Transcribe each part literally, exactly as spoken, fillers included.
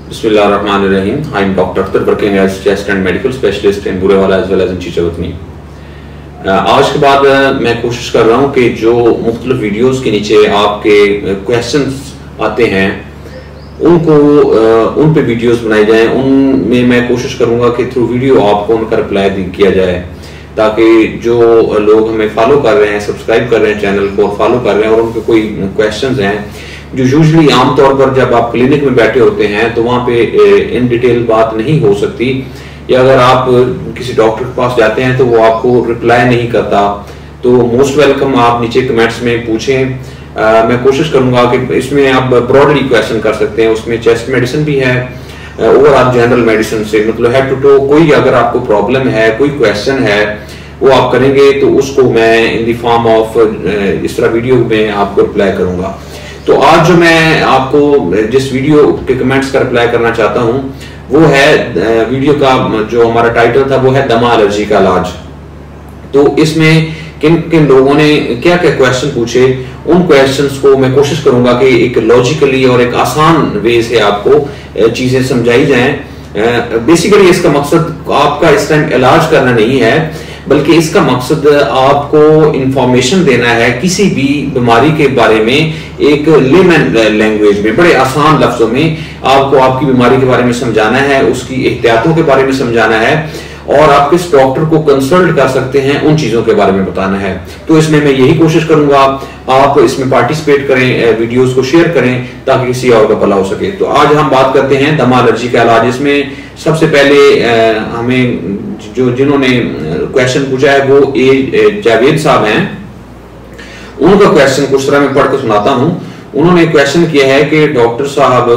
Bismillahirrahmanirrahim. I am Doctor Akhtar working as chest and medical specialist in Burewala as well as in Chichawatni. आज के बाद मैं कोशिश कर रहा हूँ कि जो मुख्तलिफ वीडियोस के नीचे आपके क्वेश्चंस आते हैं उनको उन पे वीडियोस बनाए जाएं। उनमें मैं कोशिश करूँगा कि थ्रू वीडियो आपको उनका रिप्लाई किया जाए, ताकि जो लोग हमें फॉलो कर रहे हैं, सब्सक्राइब कर रहे हैं चैनल को, फॉलो कर रहे हैं और उनके कोई क्वेश्चंस हैं जो यूजुअली आमतौर पर जब आप क्लिनिक में बैठे होते हैं तो वहाँ पे इन डिटेल बात नहीं हो सकती, या अगर आप किसी डॉक्टर के पास जाते हैं तो वो आपको रिप्लाई नहीं करता, तो मोस्ट वेलकम आप नीचे कमेंट्स में पूछें। आ, मैं कोशिश करूंगा कि इसमें आप ब्रॉडली क्वेश्चन कर सकते हैं। उसमें चेस्ट मेडिसिन भी है, ओवरऑल जनरल मेडिसिन से मतलब हेड टू टो कोई अगर आपको प्रॉब्लम है, कोई क्वेश्चन है वो आप करेंगे तो उसको मैं इन द फॉर्म ऑफ इस तरह वीडियो में आपको रिप्लाई करूंगा। तो आज जो मैं आपको जिस वीडियो के कमेंट्स का रिप्लाई करना चाहता हूं वो है वीडियो का जो हमारा टाइटल था वो है दमा एलर्जी का इलाज। तो इसमें किन किन लोगों ने क्या क्या क्वेश्चन पूछे, उन क्वेश्चंस को मैं कोशिश करूंगा कि एक लॉजिकली और एक आसान वे से आपको चीजें समझाई जाएं। बेसिकली इसका मकसद आपका इस टाइम इलाज करना नहीं है, बल्कि इसका मकसद आपको इंफॉर्मेशन देना है किसी भी बीमारी के बारे में एक लेमन लैंग्वेज में, बड़े आसान लफ्जों में आपको आपकी बीमारी के बारे में समझाना है, उसकी एहतियातों के बारे में समझाना है और आप किस डॉक्टर को कंसल्ट कर सकते हैं उन चीजों के बारे में बताना है। तो इसमें मैं यही कोशिश करूंगा आप इसमें पार्टिसिपेट करें, वीडियोस को शेयर करें ताकि किसी और का भला हो सके। तो आज हम बात करते हैं दमा एलर्जी का इलाज। इसमें सबसे पहले हमें जो जिन्होंने क्वेश्चन पूछा है वो ए जावेद साहब हैं। उनका क्वेश्चन कुछ तरह मैं पढ़ के सुनाता हूं। उन्होंने क्वेश्चन किया है कि डॉक्टर साहब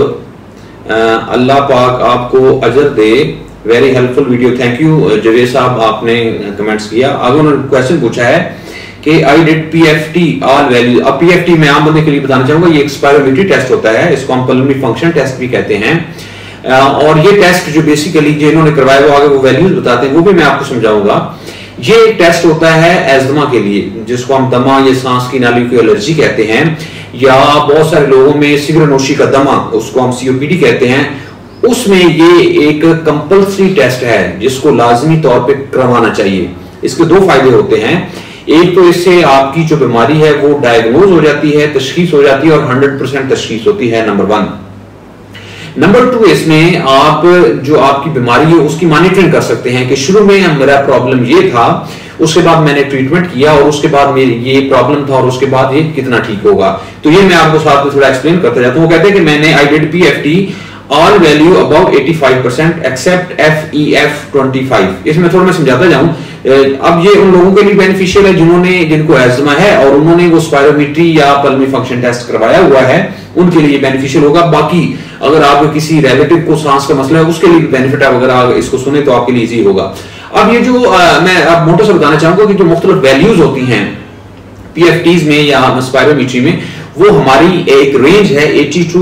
अल्लाह पाक आपको अजर दे, very helpful video, thank you Javed साहब, आपने कमेंट्स किया। आगे उन्होंने क्वेश्चन पूछा है कि I did PFT all value. अब पीएफटी मैं आम बंदे के लिए बताना चाहूंगा, ये एक स्पायरोमेट्री टेस्ट होता है, इसको हम पल्मोनरी फंक्शन टेस्ट भी कहते हैं। और ये टेस्ट जो बेसिकली जिन्होंने करवाया वो आगे वो वैल्यूज बताते हैं, वो भी मैं आपको समझाऊंगा। ये टेस्ट होता है एस्थमा के लिए, जिसको हम दमा या सांस की नाली की एलर्जी कहते हैं, या बहुत सारे लोगों में सिगरेटनोशी का दमा, उसको हम सीओपीडी कहते हैं। उसमें ये एक कंपल्सरी टेस्ट है जिसको लाजमी तौर पे करवाना चाहिए। इसके दो फायदे होते हैं। एक तो इससे आपकी जो बीमारी है वो डायग्नोज हो जाती है, तशखीस हो जाती है और हंड्रेड परसेंट तशखीस होती है, नंबर वन। नंबर टू, इसमें आप जो आपकी बीमारी है उसकी मॉनिटरिंग कर सकते हैं कि शुरू में मेरा प्रॉब्लम ये था, उसके बाद मैंने ट्रीटमेंट किया और उसके बाद मेरी ये प्रॉब्लम था और उसके बाद ये कितना ठीक होगा। तो ये मैं आपको साथ में थोड़ा एक्सप्लेन करता जाता हूं। वो कहते हैं कि मैंने I did PFT all value about eighty five percent except F E F twenty five. इसमें थोड़ा मैं समझाता जाऊं। अब ये उन लोगों के लिए बेनिफिशियल है जिन्होंने जिनको एस्थमा है और उन्होंने वो स्पायरोमेट्री या पल्मोनरी फंक्शन टेस्ट करवाया हुआ है, उनके लिए बेनिफिशियल होगा। बाकी अगर आप किसी रिलेटिव को सांस का मसला है उसके लिए बेनिफिट है, अगर आप इसको सुने तो आपके लिए इजी होगा। अब ये जो आ, मैं अब मोटा सा बताना चाहूंगा कि जो मुख्तलिफ वैल्यूज होती हैं पीएफटीज में या स्पायरोमेट्री में, वो हमारी एक रेंज है अस्सी टू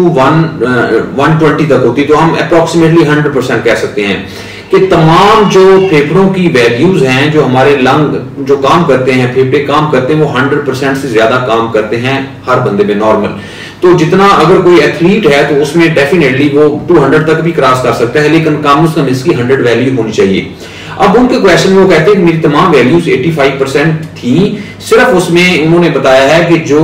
वन ट्वेंटी तक होती है। तो हम अप्रोक्सीमेटली हंड्रेड परसेंट कह सकते हैं कि तमाम जो फेफड़ों की वैल्यूज हैं, जो हमारे लंग जो काम करते हैं, फेफड़े काम करते हैं, वो हंड्रेड परसेंट से ज्यादा काम करते हैं हर बंदे में नॉर्मल। तो जितना अगर कोई एथलीट है तो उसमें डेफिनेटली वो टू हंड्रेड तक भी क्रॉस कर सकता है, लेकिन कम से कम इसकी हंड्रेड वैल्यू होनी चाहिए। अब उनके क्वेश्चन में वो कहते हैं कि मेरी तमाम वैल्यूज पचासी परसेंट थी, सिर्फ उसमें उन्होंने बताया है कि जो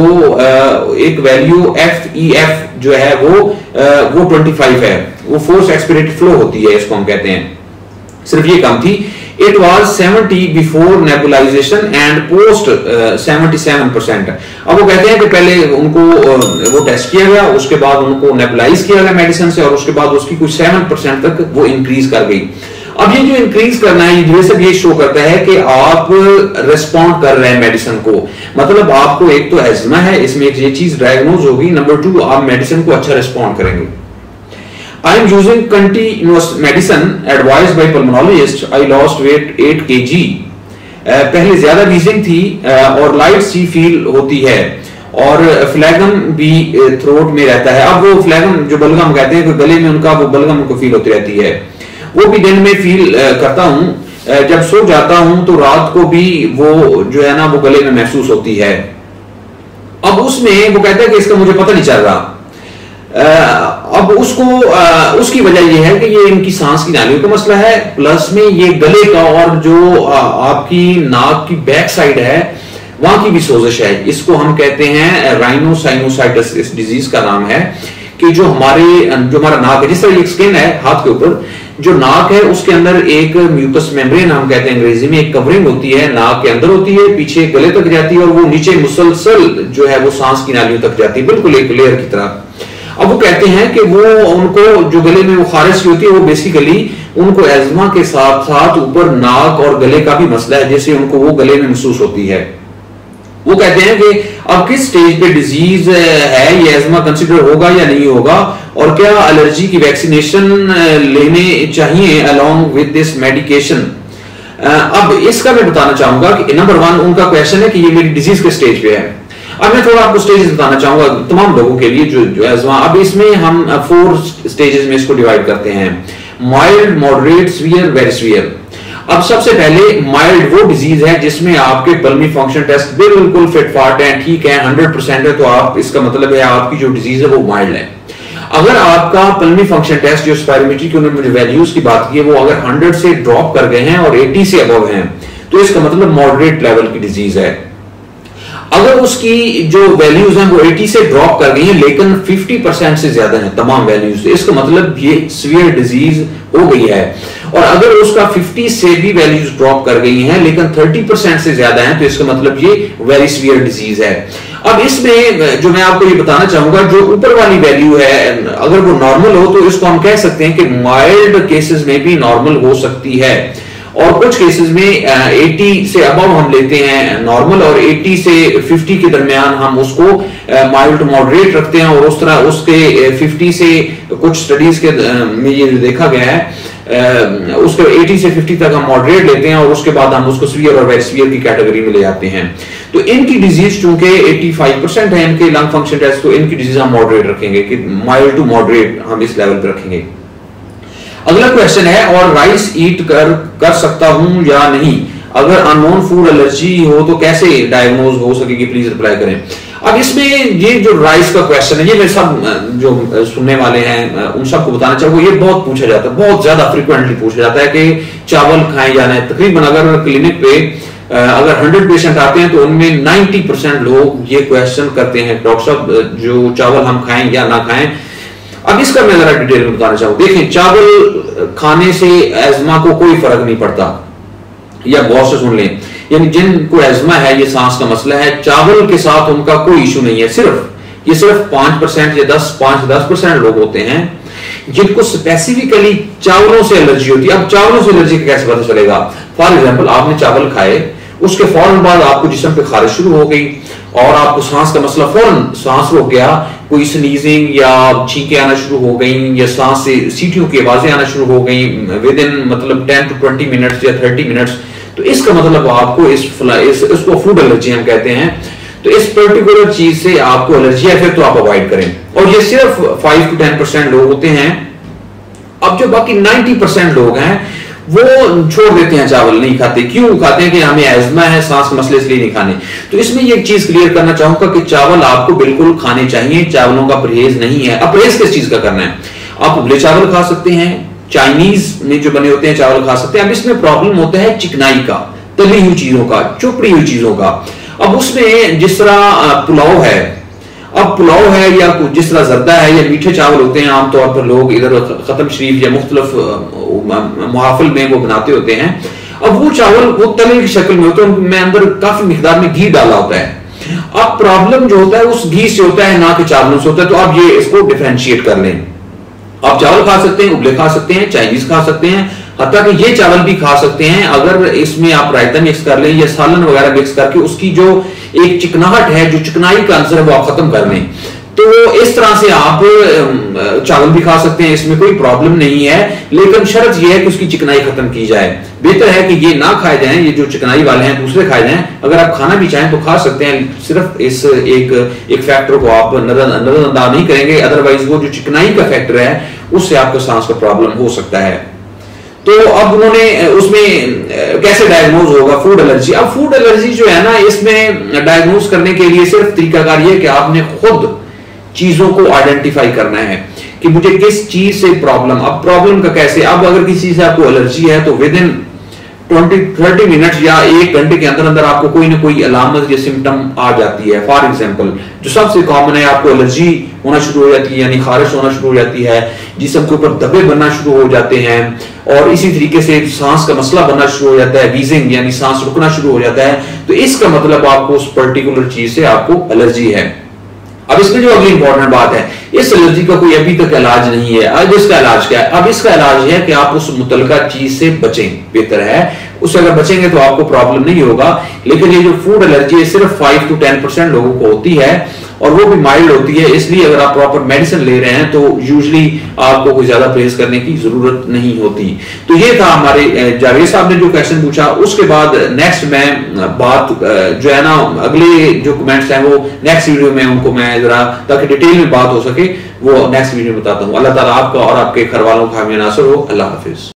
एक वैल्यू एफ ई एफ जो है वो वो पच्चीस है, वो फोर्स एक्सपिरेटरी फ्लो होती है, इसको हम कहते हैं, सिर्फ ये कम थी। It was seventy before nebulization and post seventy-seven percent। अब वो कहते हैं कि पहले उनको वो टेस्ट किया गया, उसके बाद उनको नेबुलाइज किया गया मेडिसिन से और उसके बाद उसकी कुछ सेवन परसेंट तक वो इंक्रीज कर गई। अब ये जो इंक्रीज करना है ये सब ये शो करता है कि आप रिस्पॉन्ड कर रहे हैं मेडिसिन को, मतलब आपको एक तो एस्थमा है, इसमें एक ये चीज डायग्नोज होगी, नंबर टू आप मेडिसिन को अच्छा रिस्पॉन्ड करेंगे। I am using continuous medicine advised by pulmonologist. I lost weight eight kilograms। पहले ज्यादा वीजिंग थी और लाइट सी फील होती है और फ्लैगम भी थ्रोट में रहता है। अब वो फ्लैगम जो बलगम कहते हैं, गले में उनका वो बलगम उनको फील होती रहती है, वो भी दिन में फील करता हूँ। जब सो जाता हूँ तो रात को भी वो जो है ना वो गले में महसूस होती है। अब उसमें वो कहता है कि इसका मुझे पता नहीं चल रहा। अब उसको उसकी वजह यह है कि ये इनकी सांस की नालियों का मसला है, प्लस में ये गले का और जो आपकी नाक की बैक साइड है वहां की भी सोजिश है। इसको हम कहते हैं राइनोसाइनोसाइटिस, इस डिजीज का नाम है कि जो हमारे जो हमारा नाक है, जिस तरह एक स्किन है हाथ के ऊपर, जो नाक है उसके अंदर एक म्यूकस मेम्ब्रेन हम कहते हैं अंग्रेजी में, एक कवरिंग होती है, नाक के अंदर होती है, पीछे गले तक जाती है और वो नीचे मुसलसल जो है वो सांस की नालियों तक जाती है, बिल्कुल एक लेयर की तरह। अब वो कहते हैं कि वो उनको जो गले में वो खारिश की होती है वो बेसिकली उनको एजमा के साथ साथ ऊपर नाक और गले का भी मसला है, जैसे उनको वो गले में महसूस होती है। वो कहते हैं कि अब किस स्टेज पे डिजीज है, ये एजमा कंसिडर होगा या नहीं होगा, और क्या एलर्जी की वैक्सीनेशन लेने चाहिए अलोंग विद दिस मेडिकेशन। अब इसका मैं बताना चाहूंगा कि नंबर वन उनका क्वेश्चन है कि ये मेरी डिजीज के स्टेज पे है। अब मैं थोड़ा आपको स्टेजेस बताना चाहूंगा तमाम लोगों के लिए जो जो एजमा। अब इसमें हम फोर स्टेजेस में इसको डिवाइड करते हैं, mild, moderate, severe, very severe. अब सबसे पहले माइल्ड वो डिजीज है जिसमें आपके पल्मोनरी फंक्शन टेस्ट बिल्कुल फिट फाट है, ठीक है, हंड्रेड परसेंट है, तो आप इसका मतलब है आपकी जो डिजीज है वो माइल्ड है। अगर आपका पल्मोनरी फंक्शन टेस्ट जो स्पायरोमीट्री की उन्होंने मुझे वैल्यूज की बात की है वो अगर हंड्रेड से ड्रॉप कर गए हैं और एटी से अबव हैं तो इसका मतलब मॉडरेट लेवल की डिजीज है। अगर उसकी जो वैल्यूज हैं वो अस्सी से ड्रॉप कर गई हैं लेकिन पचास परसेंट से ज्यादा हैं तमाम वैल्यूज, तो इसका मतलब ये सीवियर डिजीज हो गई है। और अगर उसका पचास से भी वैल्यूज ड्रॉप कर गई हैं लेकिन तीस परसेंट से ज्यादा हैं तो इसका मतलब ये वेरी सीवियर डिजीज है। अब इसमें जो मैं आपको ये बताना चाहूंगा, जो ऊपर वाली वैल्यू है अगर वो नॉर्मल हो तो इसको हम कह सकते हैं कि माइल्ड केसेस में भी नॉर्मल हो सकती है, और कुछ केसेस में अस्सी से अबव हम लेते हैं नॉर्मल और अस्सी से पचास के दरमियान हम उसको माइल्ड टू मॉडरेट रखते हैं। और उस तरह उसके पचास से कुछ स्टडीज के में ये देखा गया है उसके अस्सी से पचास तक हम मॉडरेट लेते हैं और उसके बाद हम उसको सीवियर और वेरी सीवियर की कैटेगरी में ले जाते हैं। तो इनकी डिजीज चूंकि पचासी परसेंट है इनके लंग फंक्शन टेस्ट, तो इनकी डिजीज हम मॉडरेट रखेंगे कि माइल्ड टू मॉडरेट हम इस लेवल पे रखेंगे। अगला क्वेश्चन है, और राइस ईट कर कर सकता हूं या नहीं, अगर अननोन फूड एलर्जी हो तो कैसे डायग्नोज हो सकेगी, प्लीज रिप्लाई करें। अब इसमें ये जो राइस का क्वेश्चन है ये मैं सब जो सुनने वाले हैं उन सबको बताना चाहूंगा, ये बहुत पूछा जाता है, बहुत ज्यादा फ्रीक्वेंटली पूछा जाता है कि चावल खाएं या नहीं। तकरीबन अगर क्लिनिक पे अगर हंड्रेड पेशेंट आते हैं तो उनमें नाइन्टी परसेंट लोग ये क्वेश्चन करते हैं, डॉक्टर साहब जो चावल हम खाएं या ना खाएं। अब इसका मैं जरा डिटेल में बताना चाहूँ। देखें, चावल खाने से एजमा को कोई फर्क नहीं पड़ता, या गौर से सुन लें, यानी जिनको एजमा है, ये सांस का मसला है, चावल के साथ उनका कोई इशू नहीं है। सिर्फ ये सिर्फ पांच परसेंट या दस पांच दस परसेंट लोग होते हैं जिनको स्पेसिफिकली चावलों से एलर्जी होती है। अब चावलों से एलर्जी का कैसे पता चलेगा? फॉर एग्जाम्पल, आपने चावल खाए, उसके फौरन बाद आपको जिस्म पे खारिश शुरू हो गई और आपको सांस का मसला, फौरन सांस रुक गया, कोई स्नीजिंग या छींकें आना शुरू हो गई या सांस से सीटियों की आवाजें आना शुरू हो गई विद इन मतलब टेन टू ट्वेंटी मिनट्स या थर्टी मिनट्स, तो इसका मतलब आपको इस, इस इसको फूड एलर्जी हम कहते हैं। तो इस पर्टिकुलर चीज से आपको एलर्जी है, फिर तो आप अवॉइड करें। और ये सिर्फ फाइव टू टेन परसेंट लोग होते हैं। अब जो बाकी नाइन्टी परसेंट लोग हैं वो छोड़ देते हैं, चावल नहीं खाते। क्यों खाते हैं? कि हमें एजमा है, सांस मसले, इसलिए नहीं खाने। तो इसमें ये चीज क्लियर करना चाहूंगा कि चावल आपको बिल्कुल खाने चाहिए, चावलों का परहेज नहीं है। अब परहेज किस चीज का करना है? आप उबले चावल खा सकते हैं, चाइनीज में जो बने होते हैं चावल खा सकते हैं। अब इसमें प्रॉब्लम होता है चिकनाई का, तली हुई चीजों का, चुपड़ी हुई चीजों का। अब उसमें जिस तरह पुलाव है, अब पुलाव है या जिस तरह जर्दा है या मीठे चावल होते हैं, आमतौर पर लोग इधर खत्म शरीफ या मुख्तलिफ मुहाफिल में वो बनाते होते हैं। अब वो चावल वो तले की शक्ल में होते हैं, उनमें अंदर काफी मिकदार में घी डाला होता है। अब प्रॉब्लम जो होता है उस घी से होता है, ना कि चावलों से होता है। तो आप ये इसको डिफरेंशिएट कर लें। आप चावल खा सकते हैं, उबले खा सकते हैं, चाइनीज खा सकते हैं, हत्ता कि ये चावल भी खा सकते हैं अगर इसमें आप रायता मिक्स कर लें या सालन वगैरह मिक्स करके उसकी जो एक चिकनाहट है, जो चिकनाई का अंसर है, वो आप खत्म कर लें। तो इस तरह से आप चावल भी खा सकते हैं, इसमें कोई प्रॉब्लम नहीं है। लेकिन शर्त यह है कि उसकी चिकनाई खत्म की जाए। बेहतर है कि ये ना खाए जाएं, ये जो चिकनाई वाले हैं दूसरे खाए जाएं। अगर आप खाना भी चाहें तो खा सकते हैं, सिर्फ इस एक एक फैक्टर को आप नजरअंदाज नहीं करेंगे, अदरवाइज वो जो चिकनाई का फैक्टर है उससे आपको सांस का प्रॉब्लम हो सकता है। तो अब उन्होंने उसमें कैसे डायग्नोज होगा फूड एलर्जी? अब फूड एलर्जी जो है ना, इसमें डायग्नोज करने के लिए सिर्फ तरीकाकार ये कि आपने खुद चीजों को आइडेंटिफाई करना है कि मुझे किस चीज से प्रॉब्लम, अब प्रॉब्लम का कैसे, अब अगर किसी चीज से आपको एलर्जी है तो within twenty thirty minutes या एक घंटे के अंदर अंदर आपको कोई ना कोई अलामत या सिम्टम आ जाती है। फॉर एग्जांपल जो सबसे कॉमन है, आपको एलर्जी होना शुरू हो जाती है, यानी खारिश होना शुरू हो जाती है, जिस्म के ऊपर धब्बे बनना शुरू हो जाते हैं, और इसी तरीके से सांस का मसला बनना शुरू हो जाता है, वीजिंग यानी सांस रुकना शुरू हो जाता है, तो इसका मतलब आपको उस पर्टिकुलर चीज से आपको एलर्जी है। अब इसमें जो अगली इंपॉर्टेंट बात है, इस एलर्जी का कोई अभी तक इलाज नहीं है। अब इसका इलाज क्या है? अब इसका इलाज है कि आप उस मुतलका चीज से बचें, बेहतर है उससे अगर बचेंगे तो आपको प्रॉब्लम नहीं होगा। लेकिन ये जो फूड एलर्जी है सिर्फ फाइव टू टेन परसेंट लोगों को होती है, और वो भी माइल्ड होती है, इसलिए अगर आप प्रॉपर मेडिसिन ले रहे हैं तो यूजुअली आपको कोई ज्यादा परहेज करने की जरूरत नहीं होती। तो ये था हमारे जावेद साहब ने जो क्वेश्चन पूछा। उसके बाद नेक्स्ट मैं बात जो है ना, अगले जो कमेंट्स हैं वो नेक्स्ट वीडियो में उनको मैं जरा, ताकि डिटेल में बात हो सके, वो नेक्स्ट वीडियो में बताता हूँ। अल्लाह ताला आपका और आपके घर वालों का हामी नासर हो। अल्लाह हाफिज।